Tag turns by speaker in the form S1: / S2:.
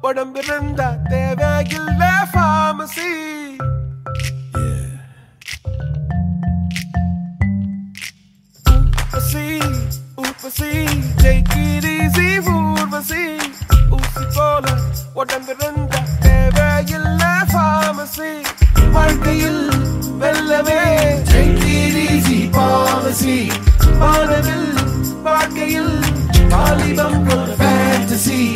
S1: உடம்பிருந்தா தேவையில்ல pharmacy. Urvashi take it easy Urvashi ஊசி போல உடம்பிருந்தா தேவையில்ல pharmacy. வாழ்க்கையில் வெல்லவே take it easy pharmacy. வானவில் வாழ்க்கையில் வாலிபம் ஒரு fantasy.